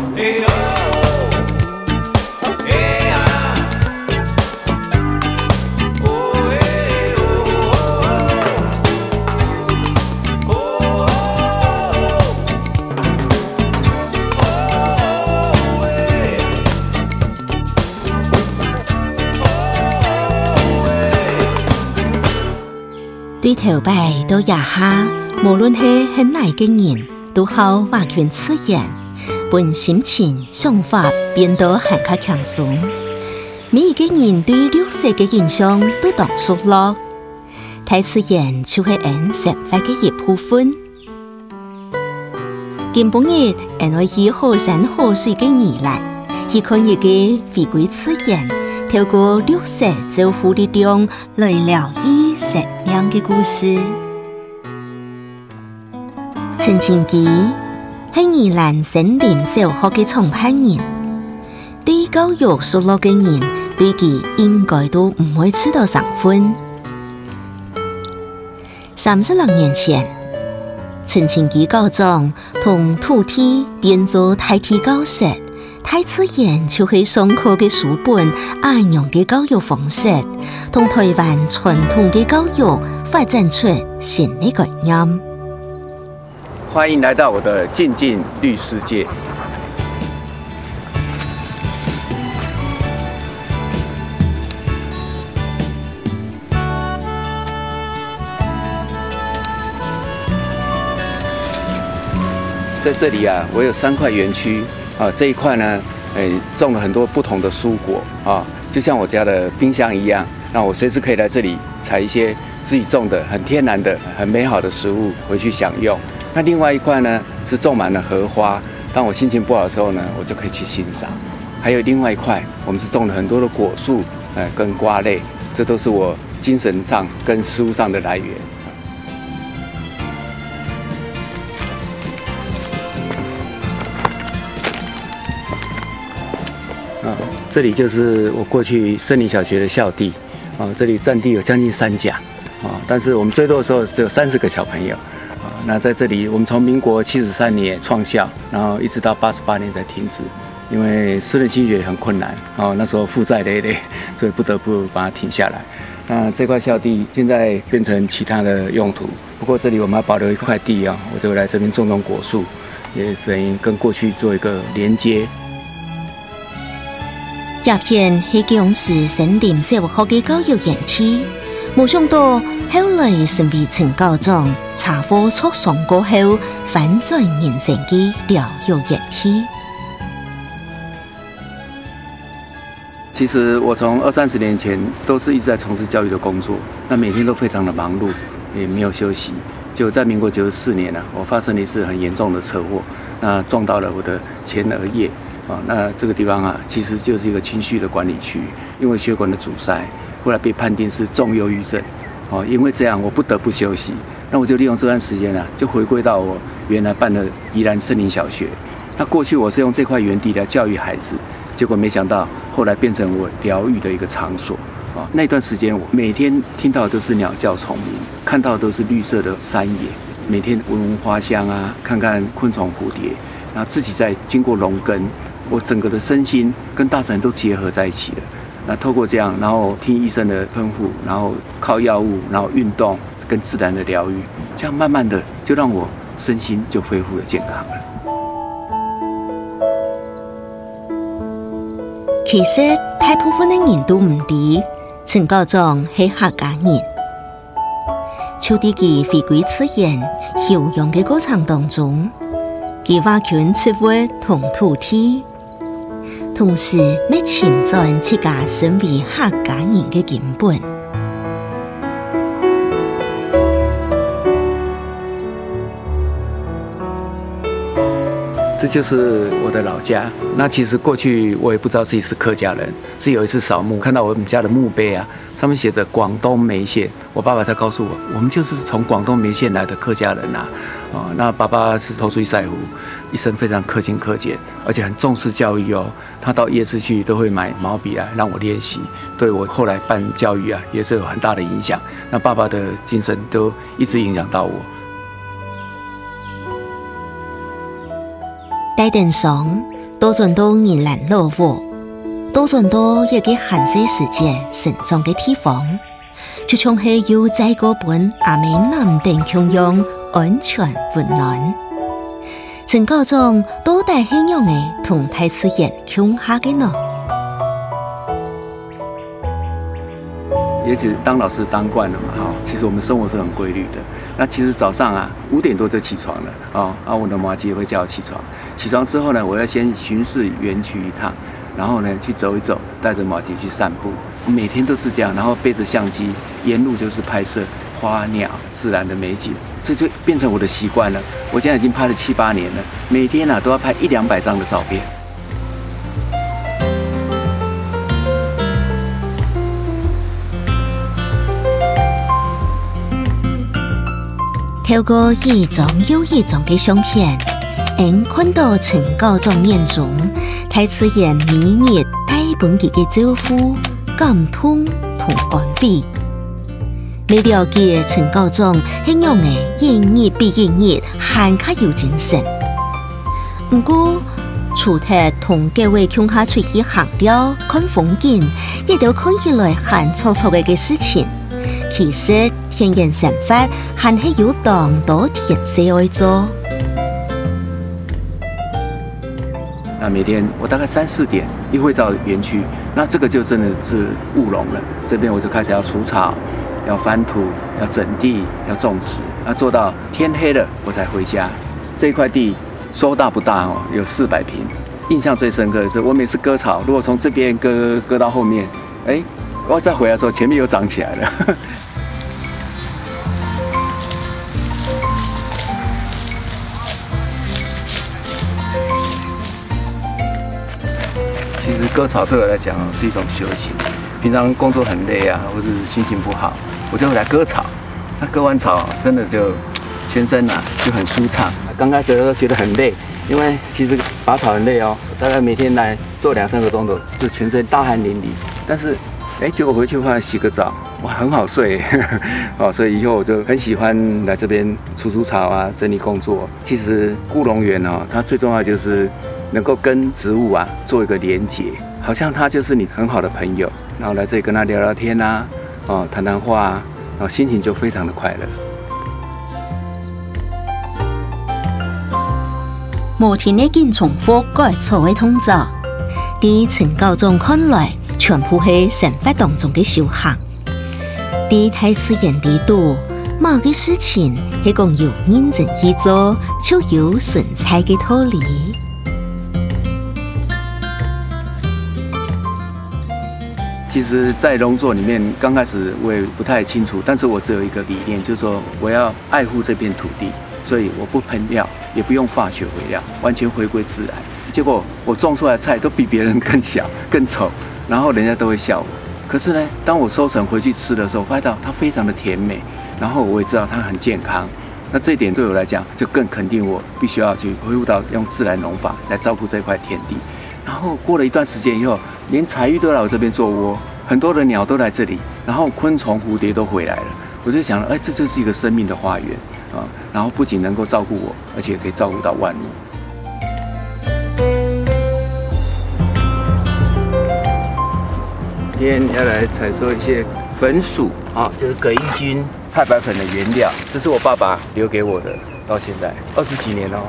对头摆到牙下，無論係很哪個人，都好話權自然，本心情想法變得很加輕鬆。每一個人對綠色嘅印象都當熟絡，大自然就係人生活嘅一部分。今晡日，我以好山好水嘅而來，去看一個回歸自然，透過綠色造福力量來療癒生命嘅故事。陳清基係宜蘭森林小學嘅創辦人，對教育熟絡嘅人對佢應該都唔會知道上分。36年前，陳清基校長同土地變做大地教室，大自然就係上課嘅書本安樣嘅教育方式，同台灣傳統嘅教育發展出新的概念。 歡迎來到我的靜靜綠世界。在這裡啊，我有3塊園區啊，這一塊呢，種了很多不同的蔬果啊，就像我家的冰箱一樣，那我隨時可以來這裡採一些自己種的很天然的、很美好的食物回去享用。那另外一塊呢，是種滿了荷花，當我心情不好的時候呢，我就可以去欣賞。還有另外一塊，我們是種了很多的果樹，跟瓜類，這都是我精神上跟食物上的來源。這裡就是我過去森林小學的校地，這裡佔地有將近3甲，但是我們最多的時候只有30個小朋友。那在這裡，我們從民國73年創校，然後一直到88年才停止，因為私人興學很困難，那時候負債累累，所以不得不把它停下來。那這塊校地現在變成其他的用途，不過這裡我們要保留一塊地啊，我就來這邊種果樹，也等於跟過去做一個連接。 這片係基隆市森林小學嘅教育園區，冇想到後來成為陳校長茶貨促上過後，反轉人生嘅療育園區。 其實我從20-30年前都是一直在從事教育的工作，那每天都非常的忙碌，也沒有休息。結果在民國94年啊，我發生了一次很嚴重的車禍，那撞到了我的前額葉。那這個地方啊，其實就是一個情緒的管理區，因為血管的阻塞，後來被判定是重憂鬱症。因為這樣我不得不休息，那我就利用這段時間啊，就回歸到我原來辦的宜蘭森林小學。那過去我是用這塊園地來教育孩子，結果沒想到後來變成我療癒的一個場所。那段時間我每天聽到的都是鳥叫蟲鳴，看到的都是綠色的山野，每天聞聞花香啊，看看昆蟲蝴蝶，然後自己再經過農耕。我整個的身心跟大自然都結合在一起了。那透過這樣，然後聽醫生的吩咐，然後靠藥物，然後運動跟自然的療癒，這樣慢慢的就讓我身心就恢復了健康了。 其實大部分的人都唔知陳校長係客家人。就喺佢回歸自然、休養嘅過程當中，佢挖掘植物同土地。同時，要前進自家身為客家人嘅根本。 這就是我的老家。那其實過去我也不知道自己是客家人，是有一次掃墓，看到我們家的墓碑啊，上面寫着廣東梅縣，我爸爸才告訴我們就是從廣東梅縣來的客家人啊。那爸爸是頭出塞湖，一生非常克勤克儉，而且很重視教育哦。他到夜市去都會買毛筆來讓我練習，對我後來辦教育啊也是有很大的影響。那爸爸的精神都一直影響到我。 台燈上多盡到宜蘭老屋，多盡到一個寒舍時節成長嘅地方，就像係要在嗰本阿美南定強樣安全溫暖。陳高中多大慶陽嘅同大自然共下嘅呢？ 也許當老師當慣了嘛，哈，其實我們生活是很規律的。那其實早上啊5點多就起床了，我的媽姐會叫我起床。起床之後呢，我要先巡視園區一趟，然後呢去走一走，帶着媽姐去散步。每天都是這樣，然後背着相機，沿路就是拍攝花鳥自然的美景，這就變成我的習慣了。我現在已經拍了7、8年了，每天啊都要拍100-200張的照片。 透過一種又一種嘅相片，看到陳高中眼中大自然美熱帶本佢嘅招呼、感通同安慰。未了解陳高中形容嘅一日比一日還較有精神。不過，除咗同各位鄉下出去行了看風景，亦都看起來很粗糙嘅事情。其實田園生活還係有當多田色愛做。 那每天我大概3、4點一會到園區，那這個就真的是務農了。這邊我就開始要除草、要翻土、要整地、要種植，那做到天黑了我才回家。這一塊地說大不大哦，有400坪。印象最深刻的是，我每次割草，如果從這邊割到後面，我再回來的時候，前面又長起來了。其實割草對我來講是一種休息。平常工作很累啊，或者是心情不好，我就會來割草。那割完草，真的就全身啊就很舒暢。剛開始的時候覺得很累，因為其實拔草很累哦，大概每天來做2、3個鐘頭，就全身大汗淋漓。但是結果回去的話洗個澡，哇，很好睡所以以後我就很喜歡來這邊除草啊，整理工作。其實務農園它最重要就是能夠跟植物啊做一個連結，好像它就是你很好的朋友，然後來這裡跟他聊聊天啊，談談話啊，然後心情就非常的快樂。 無天的建重複改草的動作，在陳高中看來，全部係生活當中的修行。在大自然地度，某個事情係講要認真去做，就有順暢的道理。 其實，在農作裡面，剛開始我也不太清楚，但是我只有一個理念，就是說我要愛護這片土地，所以我不噴料，也不用化學肥料，完全回歸自然。結果我種出來的菜都比別人更小、更醜，然後人家都會笑我。可是呢，當我收成回去吃的時候，我發現到它非常的甜美，然後我也知道它很健康。那這一點對我來講，就更肯定我必須要去恢復到用自然農法來照顧這塊田地。然後過了一段時間以後，連彩玉都來我這邊做窩，很多的鳥都來這裡，然後昆蟲、蝴蝶都回來了。我就想了，這就是一個生命的花園啊！然後不僅能夠照顧我，而且可以照顧到萬物。今天要來採收一些粉薯啊，就是葛玉菌太白粉的原料，這是我爸爸留給我的，到現在20幾年哦。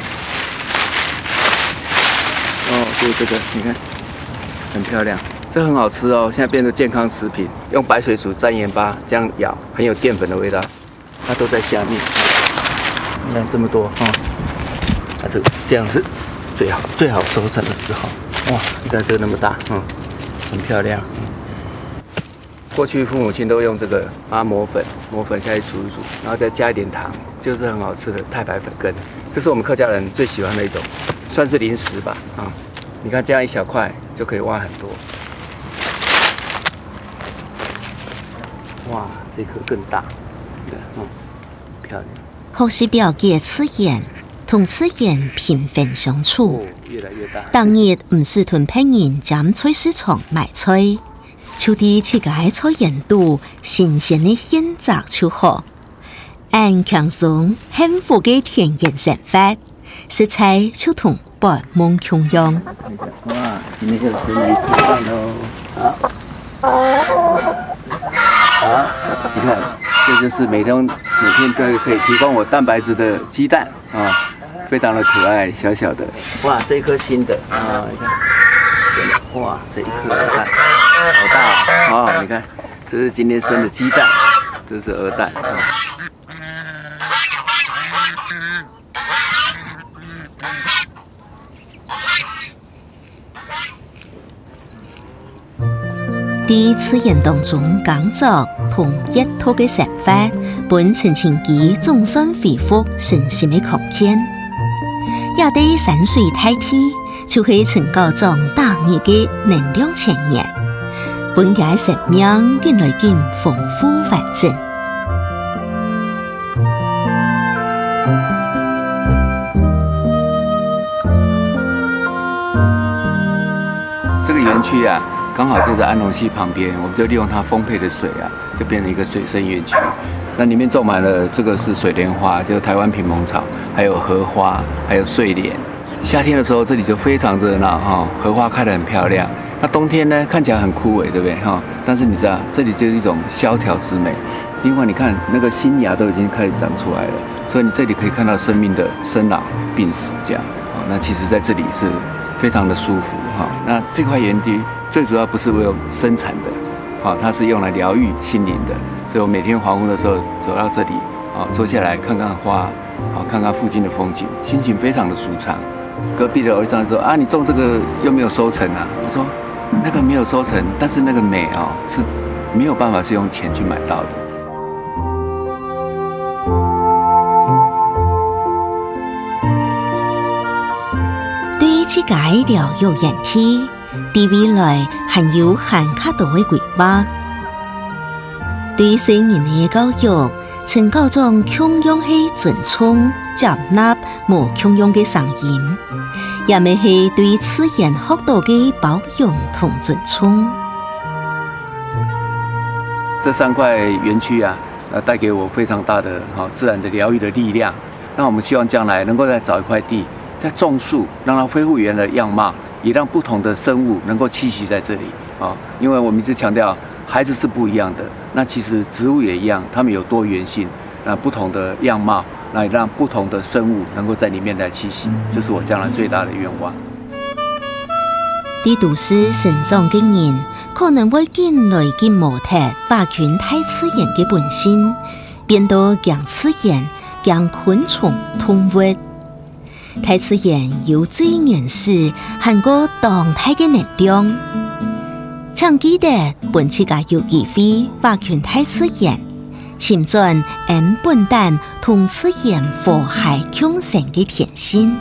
就是這個，你看，很漂亮，這很好吃哦。現在變成健康食品，用白水煮蘸鹽巴，這樣咬，很有澱粉的味道。它都在下面，你看這麼多啊，這樣是最好收成的時候。哇，你看這個那麼大，很漂亮。過去父母親都用這個把它磨粉下去煮一煮，然後再加一點糖，就是很好吃的太白粉羹。這是我們客家人最喜歡的一種，算是零食吧啊。你看這樣一小塊就可以挖很多。哇，這顆更大，漂亮。 學習了解自然，同自然平分相處。 越來越大。當日唔是同朋友進菜市場買菜，就地自家菜園度新鮮的鮮雜就好，按輕鬆幸福嘅田園生活， 色彩就同白蒙琼样。 哇，今天就是你吃饭喽！好，你看，这就是每天都可以提供我蛋白质的鸡蛋啊，非常的可爱，小小的。哇，这一颗新的啊，你看，哇，这一颗蛋好大啊！你看，这是今天生的鸡蛋，这是鹅蛋啊。 在自然当中耕作同一套嘅生活，本呈现其众生恢复身心嘅空间。也对山水大地，就是陈高宗大义嘅能量泉源，本嘅生命更来更丰富完整。 这个园区啊。刚好就在安龙溪旁边，我们就利用它丰沛的水啊，就变成一个水生园区。那里面种满了这个是水莲花，就是台湾品蒙草，还有荷花，还有睡莲。夏天的时候这里就非常热闹哈，荷花开得很漂亮。那冬天呢，看起来很枯萎，对不对哈？但是你知道，这里就是一种萧条之美。另外，你看那个新芽都已经开始长出来了，所以你这里可以看到生命的生老病死这样。那其实在这里是非常的舒服哈。那这块园地。最主要不是为了生产的，它是用来疗愈心灵的。所以我每天黄昏的时候走到这里，坐下来看看花，看看附近的风景，心情非常的舒畅。隔壁的儿子说啊，你种这个又没有收成啊？我说那个没有收成，但是那个美是没有办法是用钱去买到的。 对于这个疗愈园区。对未来还有很卡多的规划。对成人的教育，陈高宗强调是尊重、接纳无强调的声音，也咪是对自然学道的包容同尊重。 这3块园区啊，带给我非常大的自然的疗愈的力量。那我们希望将来能够再找一块地，再种树，让它恢复原来的样貌。也让不同的生物能够栖息在这里啊，因为我们一直强调孩子是不一样的，那其实植物也一样，它们有多元性，那不同的样貌，那也让不同的生物能够在里面来栖息，这是我将来最大的愿望。 在都市成长的人，可能会更来更模特把群大自然的本性，变得更自然、更昆虫动物。大自然有最原始、含过动态的能量。请记得本次嘅有机会发掘大自然，寻找按本蛋同自然和諧共生的天性。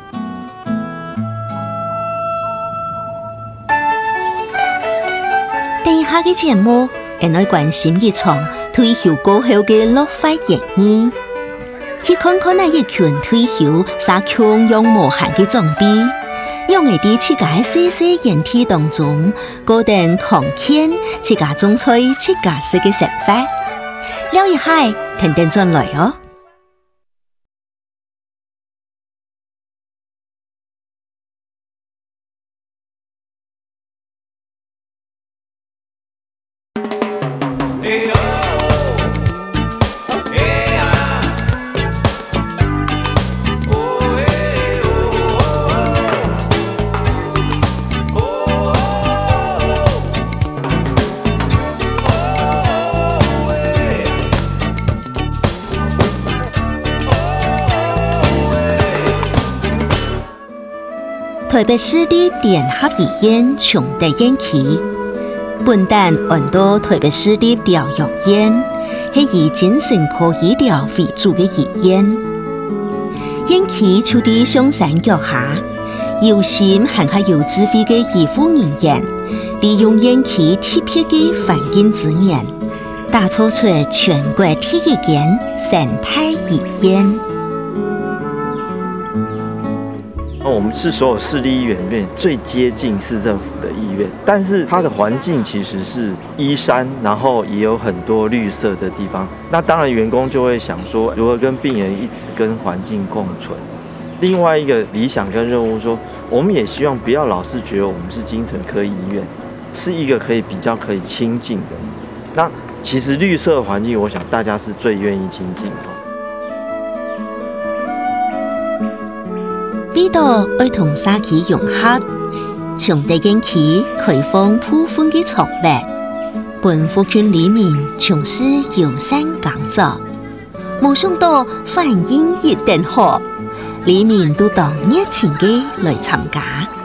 等下嘅節目，我哋關心一場退休過後嘅樂發演藝。去看看那一群退休、撒強用無限嘅裝備，讓我哋自家細細園地當中，過定狂見自家種菜、自家食嘅生活。了一下，聽聽進來哦。台北市立聯合醫院崇德園區，本蛋按到台北市立療養院，係以精神科醫療為主嘅醫院。園區就喺上山腳下，有心還係有智慧嘅醫護人員，利用園區特別嘅環境資源，打造出全國第一間生態醫院。 我们是所有市立医院里面最接近市政府的医院，但是它的环境其实是依山，然后也有很多绿色的地方。那当然，员工就会想说，如何跟病人一直跟环境共存。 另外一个理想跟任务说，我们也希望不要老是觉得我们是精神科医院，是一个比较可以亲近的。那其实绿色环境，我想大家是最愿意亲近的。 味道要同社区融合，从地景起开放部分的创物，本福群里面从事友善工作，没想到反应一定好。里面都当热情的来参加。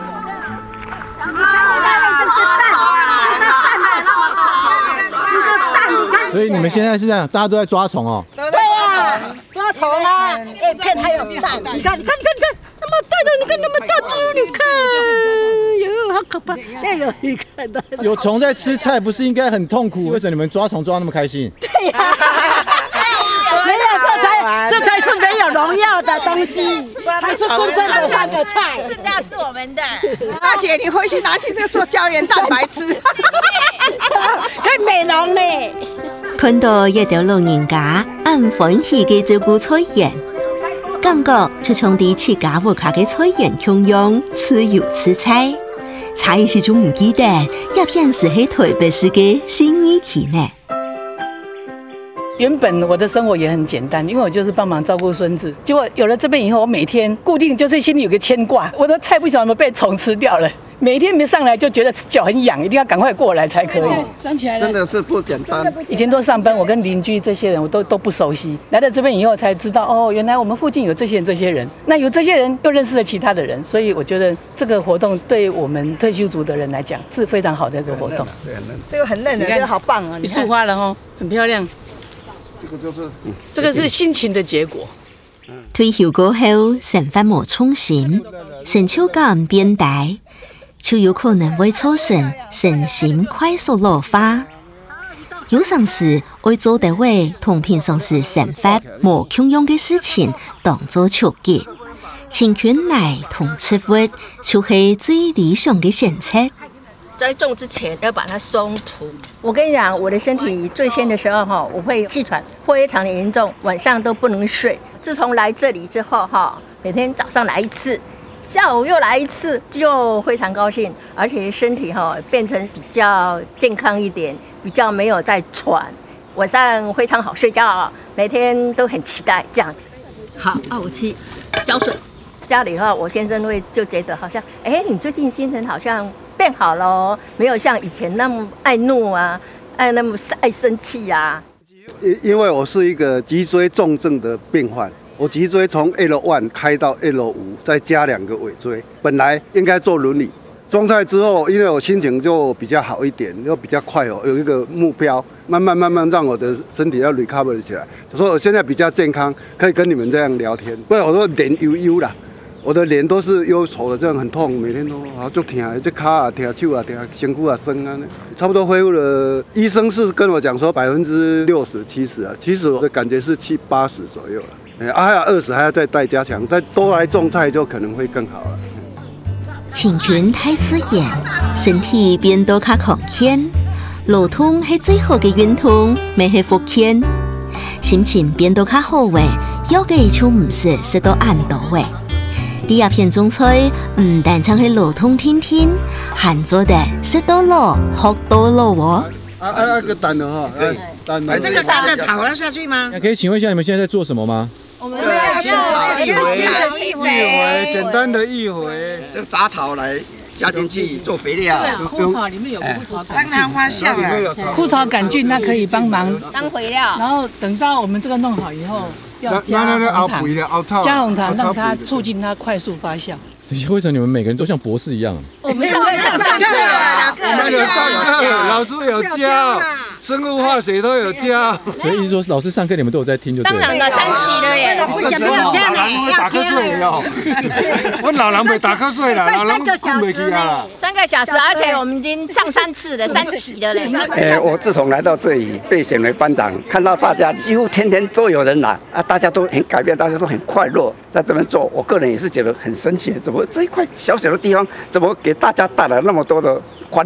所以你们现在是这样，大家都在抓虫哦。 对呀，抓虫啊！哎，片还有蛋，你看，那么大的，你看那么大只，你看，哟，好可怕！哎呦，你看的。 有虫在吃菜，不是应该很痛苦？为什么你们抓虫抓那么开心？ 对呀，没有，这才是没有农药的东西，才是真正的那个菜。 是那是我们的，大姐，你回去拿去这个做胶原蛋白吃， 可以美容呢。 看到一条老人家按欢喜的照顾菜园，感觉就像伫自家屋下的菜园同样，自由吃菜。菜是种唔记得，也便是喺台北市的新一期呢。 原本我的生活也很简单，因为我就是帮忙照顾孙子。结果有了这边以后，我每天固定就是心里有个牵挂，我的菜不晓得有没有被虫吃掉了。每天没上来就觉得脚很痒，一定要赶快过来才可以。站起来了， 真的是不简单。 以前都上班，我跟邻居这些人我都不熟悉，来到这边以后才知道，哦，原来我们附近有这些人，那有这些人又认识了其他的人，所以我觉得这个活动对我们退休族的人来讲是非常好的一个活动。 这个很嫩的，这个好棒哦！ 你束花了哦，很漂亮。这个是心情的结果。 退休过後，生活無重心，成就感變大，就有可能會造成身心快速老化。有陣時會做得為同平常時生活無共樣嘅事情當作觸結，情權嚟同吃活就是最理想嘅選擇。 在种之前要把它松土。 我跟你讲，我的身体最先的时候哈，我会气喘，非常的严重，晚上都不能睡。自从来这里之后哈，每天早上来一次，下午又来一次，就非常高兴，而且身体哈变成比较健康一点，比较没有在喘，晚上非常好睡觉，每天都很期待这样子。好，257浇水。家里的话，我先生会就觉得好像，哎，你最近心情好像变好了哦，没有像以前那么爱怒啊，那么爱生气啊。 因为我是一个脊椎重症的病患，我脊椎从 L1 开到 L5，再加2个尾椎，本来应该坐轮椅。装菜之后，因为我心情就比较好一点，又比较快哦，有一个目标，慢慢让我的身体要 recover 起来。所以我现在比较健康，可以跟你们这样聊天，不然我都脸悠啦。我的脸都是忧愁的，这样很痛，每天都好就疼，这脚啊、疼手啊、疼身躯啊、酸啊，差不多恢复了。医生是跟我讲说60%、70%啊，其实我的感觉是70、80左右了。还有20还要再带加强，再多来种菜就可能会更好了。 情群太自然，身體變到較強健，路通係最好嘅運動，咪係復健。心情變到較好嘅，要嘅就唔是食到晏到嘅。第二片種菜唔但淨係路通天天，還做得食到老學到老喎。 個蛋的哈，蛋的。 这个蛋的炒要下去吗？ 可以請問一下你們現在在做什麼嗎？ 我們要炒一回， 簡單的一回， 这个杂草来加進去做肥料。 对啊，枯草里面有枯草杆菌， 让它发酵啊。 枯草杆菌它可以帮忙当肥料， 然后等到我们这个弄好以后，要加红糖，加红糖让它促进它快速发酵。 为什么你们每个人都像博士一样？ 我们上课我们有上课，老师有教，生物化学都有教。 所以意思说，老师上课你们都有在听就对了。 当然了，3期了耶。 我打瞌睡哦，我老人没打瞌睡了，老人困不起啊。 3个小时，而且我们已经上3次了，3期的嘞。 我自从来到这里被选为班长，看到大家几乎天天都有人来啊，大家都很改变，大家都很快乐，在这边做，我个人也是觉得很神奇，怎么这一块小小的地方，怎么给大家带来那么多的欢乐？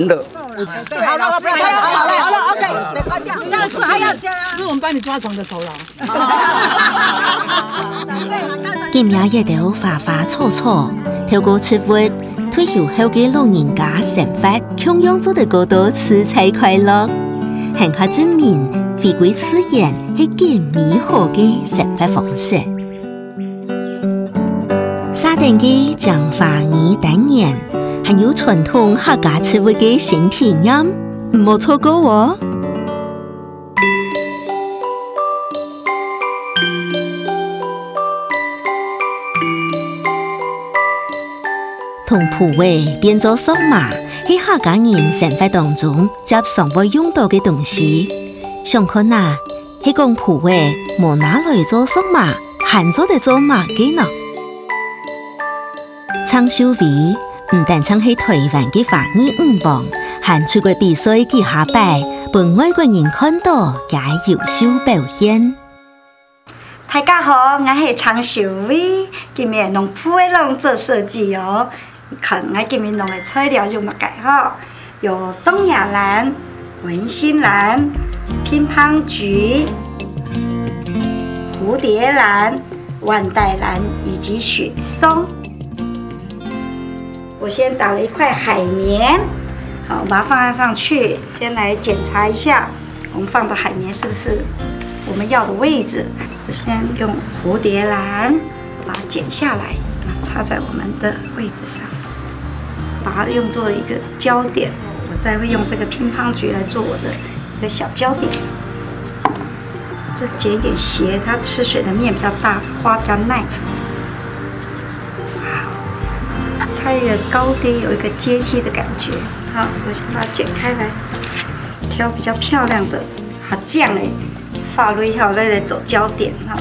对，好了，OK，谁关掉？这是还要加， 是我们帮你抓虫的酬劳。 今夜夜到花花草草，透过植物，退休後嘅老人家生活共樣做得過到吃菜快樂，很加證明回歸自然係幾美好嘅生活方式。沙丁嘅講華語單元，還有傳統客家植物嘅新體驗，唔好錯過喎！同蒲葦變做數碼，喺客家人生活當中接常會用到嘅東西。想看啊，係講蒲葦無拿來做數碼，還做得做馬嘅呢？昌秀偉唔但唱係台灣嘅華語舞王，還出過比賽幾下擺，俾外國人看到嘅優秀表現。 大家好，我係昌秀偉，今日用蒲葦龍做設計哦。看我今日弄的材料就乜嘅吼，有東亞蘭、文心蘭、乒乓菊、蝴蝶蘭、萬代蘭以及雪松。我先打了一塊海綿，好，把它放在上去，先來檢查一下，我們放的海綿是不是我們要的位置。我先用蝴蝶蘭把它剪下來，插在我們的位置上。把它用作一個焦點，我再會用這個乒乓菊來做我的一個小焦點。這剪一點斜，它吃水的面比較大，花比較耐。好，它一個高低有一個階梯的感覺。好，我先把它剪開來，挑比較漂亮的，好這樣嘞，發銳後來走焦點哈。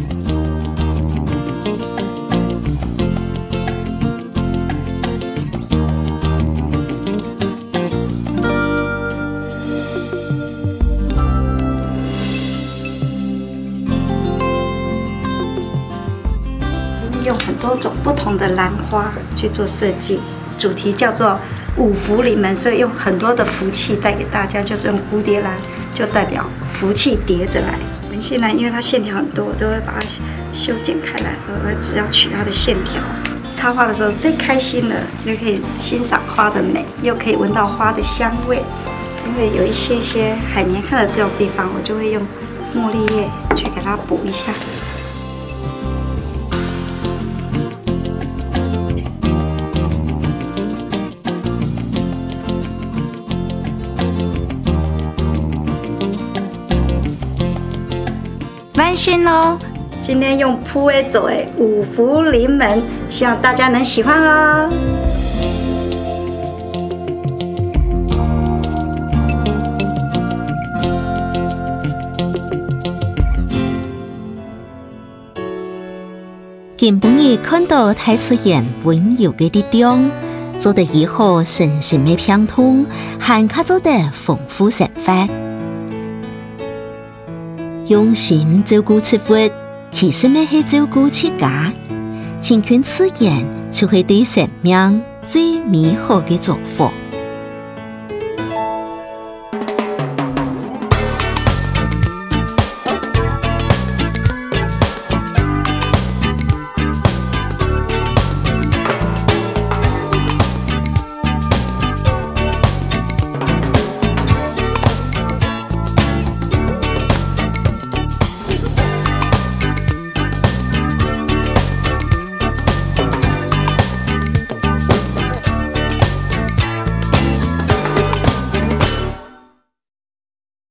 用很多種不同的蘭花去做設計，主題叫做五福臨門，所以用很多的福氣帶給大家，就是用蝴蝶蘭就代表福氣疊着來。文心蘭因為它線條很多，我都會把它修剪開來，我只要取它的線條。插花的時候最開心的，又可以欣賞花的美，又可以聞到花的香味。因為有一些海綿看得到的地方，我就會用茉莉葉去給它補一下。完成咯！今天用蒲葦做的五福臨門，希望大家能喜歡哦。 今晡日看到大自然溫柔嘅力量，做得以後身心嘅平通，還卡做得豐富生活。用心照顧植物，其實咪係照顧自家。親近自然，就係對生命最美好嘅祝福。